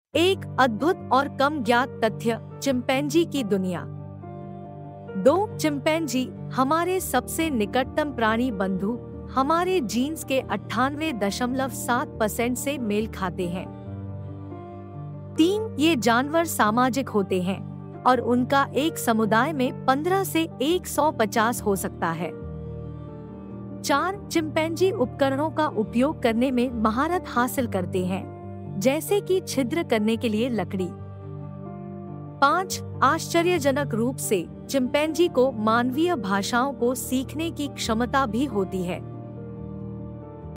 एक अद्भुत और कम ज्ञात तथ्य, चिंपैंजी की दुनिया। 2. चिंपैंजी हमारे सबसे निकटतम प्राणी बंधु हमारे जीन्स के 98.7% से मेल खाते हैं। 3. ये जानवर सामाजिक होते हैं और उनका एक समुदाय में 15 से 150 हो सकता है। 4. चिंपैंजी उपकरणों का उपयोग करने में महारत हासिल करते हैं, जैसे कि छिद्र करने के लिए लकड़ी। 5. आश्चर्यजनक रूप से चिंपैंजी को मानवीय भाषाओं को सीखने की क्षमता भी होती है।